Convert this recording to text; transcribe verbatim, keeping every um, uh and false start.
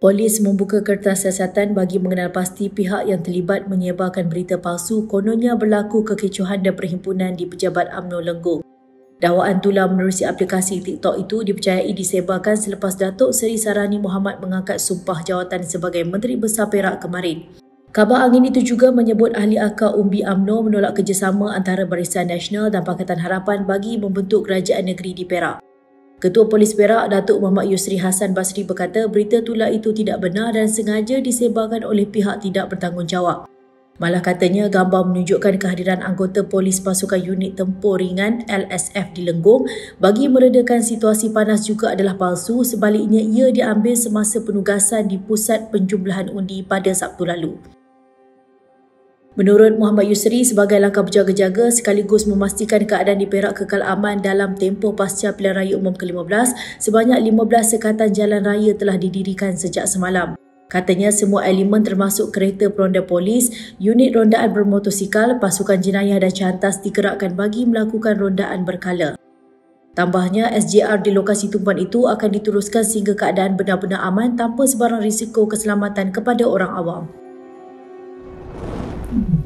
Polis membuka kertas siasatan bagi mengenal pasti pihak yang terlibat menyebarkan berita palsu kononnya berlaku kekecohan dan perhimpunan di Pejabat UMNO Lenggong. Dakwaan tular menerusi aplikasi TikTok itu dipercayai disebarkan selepas Datuk Seri Sarani Mohamad mengangkat sumpah jawatan sebagai Menteri Besar Perak kemarin. Khabar angin itu juga menyebut ahli akar umbi UMNO menolak kerjasama antara Barisan Nasional dan Pakatan Harapan bagi membentuk kerajaan negeri di Perak. Ketua Polis Perak, Datuk Muhammad Yusri Hassan Basri berkata berita tular itu tidak benar dan sengaja disebarkan oleh pihak tidak bertanggungjawab. Malah katanya gambar menunjukkan kehadiran anggota polis pasukan unit tempur ringan L S F di Lenggong bagi meredakan situasi panas juga adalah palsu, sebaliknya ia diambil semasa penugasan di pusat penjumlahan undi pada Sabtu lalu. Menurut Muhammad Yusri, sebagai langkah berjaga-jaga sekaligus memastikan keadaan di Perak kekal aman dalam tempoh pasca pilihan raya umum ke lima belas, sebanyak lima belas sekatan jalan raya telah didirikan sejak semalam. Katanya semua elemen termasuk kereta peronda polis, unit rondaan bermotosikal, pasukan jenayah dan cantas digerakkan bagi melakukan rondaan berkala. Tambahnya, S J R di lokasi tumpuan itu akan diteruskan sehingga keadaan benar-benar aman tanpa sebarang risiko keselamatan kepada orang awam.